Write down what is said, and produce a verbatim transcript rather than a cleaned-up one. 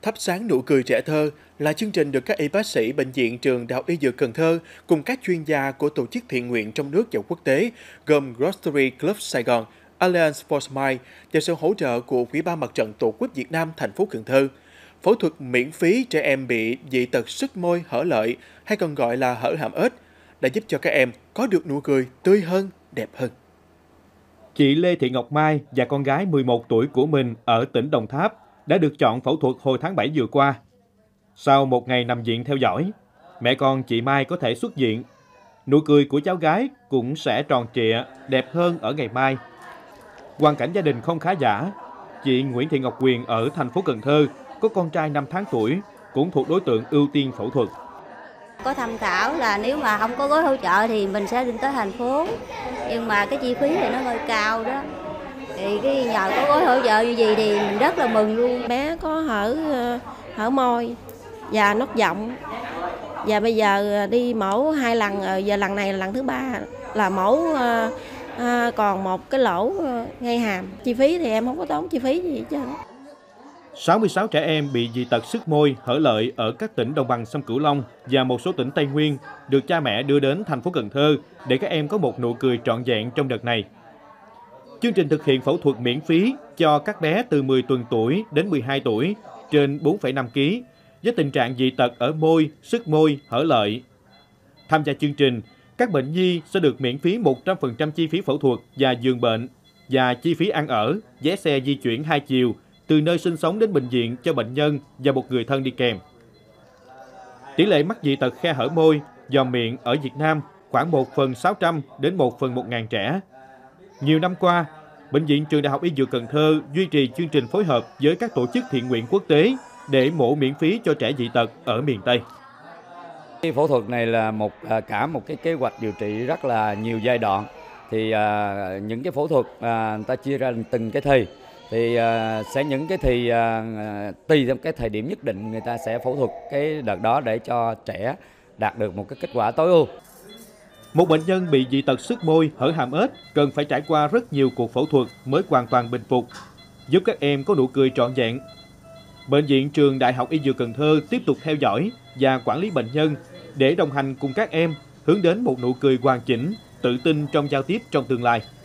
Thắp sáng nụ cười trẻ thơ là chương trình được các y bác sĩ bệnh viện trường Đại học Y Dược Cần Thơ cùng các chuyên gia của tổ chức thiện nguyện trong nước và quốc tế gồm Rotary Club Sài Gòn, Alliance for Smile và sự hỗ trợ của Ủy ban Mặt trận Tổ quốc Việt Nam thành phố Cần Thơ. Phẫu thuật miễn phí trẻ em bị dị tật sức môi hở lợi hay còn gọi là hở hàm ếch đã giúp cho các em có được nụ cười tươi hơn, đẹp hơn. Chị Lê Thị Ngọc Mai và con gái mười một tuổi của mình ở tỉnh Đồng Tháp đã được chọn phẫu thuật hồi tháng bảy vừa qua. Sau một ngày nằm viện theo dõi, mẹ con chị Mai có thể xuất viện. Nụ cười của cháu gái cũng sẽ tròn trịa, đẹp hơn ở ngày mai. Hoàn cảnh gia đình không khá giả. Chị Nguyễn Thị Ngọc Quyền ở thành phố Cần Thơ có con trai năm tháng tuổi, cũng thuộc đối tượng ưu tiên phẫu thuật. Có tham khảo là nếu mà không có gói hỗ trợ thì mình sẽ đi tới thành phố. Nhưng mà cái chi phí thì nó hơi cao đó. Thì cái nhờ có gói hỗ trợ như gì thì mình rất là mừng luôn. Bé có hở hở môi và nốt giọng. Và bây giờ đi mổ hai lần, giờ lần này là lần thứ ba là mổ à, còn một cái lỗ ngay hàm. Chi phí thì em không có tốn chi phí gì hết trơn. sáu mươi sáu trẻ em bị dị tật sức môi, hở lợi ở các tỉnh đồng bằng sông Cửu Long và một số tỉnh Tây Nguyên được cha mẹ đưa đến thành phố Cần Thơ để các em có một nụ cười trọn vẹn trong đợt này. Chương trình thực hiện phẫu thuật miễn phí cho các bé từ mười tuần tuổi đến mười hai tuổi trên bốn phẩy năm ki lô gam với tình trạng dị tật ở môi, sức môi, hở lợi. Tham gia chương trình, các bệnh nhi sẽ được miễn phí một trăm phần trăm chi phí phẫu thuật và giường bệnh và chi phí ăn ở, vé xe di chuyển hai chiều từ nơi sinh sống đến bệnh viện cho bệnh nhân và một người thân đi kèm. Tỷ lệ mắc dị tật khe hở môi, giò miệng ở Việt Nam khoảng một phần sáu trăm đến một phần một nghìn trẻ. Nhiều năm qua, Bệnh viện Trường Đại học Y Dược Cần Thơ duy trì chương trình phối hợp với các tổ chức thiện nguyện quốc tế để mổ miễn phí cho trẻ dị tật ở miền Tây. Cái phẫu thuật này là một cả một cái kế hoạch điều trị rất là nhiều giai đoạn. Thì à, những cái phẫu thuật à, người ta chia ra từng cái thì thì à, sẽ những cái thì à, tùy theo cái thời điểm nhất định người ta sẽ phẫu thuật cái đợt đó để cho trẻ đạt được một cái kết quả tối ưu. Một bệnh nhân bị dị tật sức môi, hở hàm ếch cần phải trải qua rất nhiều cuộc phẫu thuật mới hoàn toàn bình phục, giúp các em có nụ cười trọn vẹn. Bệnh viện Trường Đại học Y Dược Cần Thơ tiếp tục theo dõi và quản lý bệnh nhân để đồng hành cùng các em hướng đến một nụ cười hoàn chỉnh, tự tin trong giao tiếp trong tương lai.